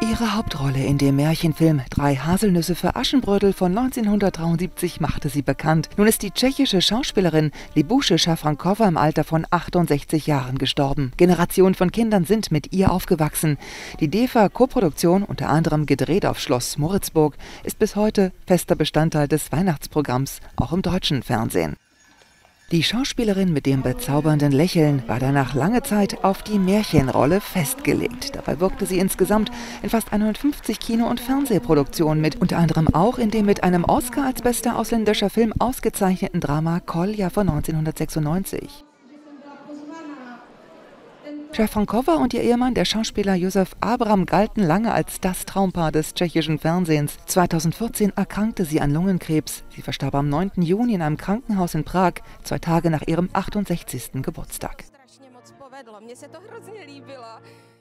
Ihre Hauptrolle in dem Märchenfilm »Drei Haselnüsse für Aschenbrödel« von 1973 machte sie bekannt. Nun ist die tschechische Schauspielerin Libouše Šafránková im Alter von 68 Jahren gestorben. Generationen von Kindern sind mit ihr aufgewachsen. Die DEFA-Koproduktion, unter anderem gedreht auf Schloss Moritzburg, ist bis heute fester Bestandteil des Weihnachtsprogramms, auch im deutschen Fernsehen. Die Schauspielerin mit dem bezaubernden Lächeln war danach lange Zeit auf die Märchenrolle festgelegt. Dabei wirkte sie insgesamt in fast 150 Kino- und Fernsehproduktionen mit, unter anderem auch in dem mit einem Oscar als bester ausländischer Film ausgezeichneten Drama Kolja von 1996. Šafránková und ihr Ehemann, der Schauspieler Josef Abram, galten lange als das Traumpaar des tschechischen Fernsehens. 2014 erkrankte sie an Lungenkrebs. Sie verstarb am 9. Juni in einem Krankenhaus in Prag, 2 Tage nach ihrem 68. Geburtstag.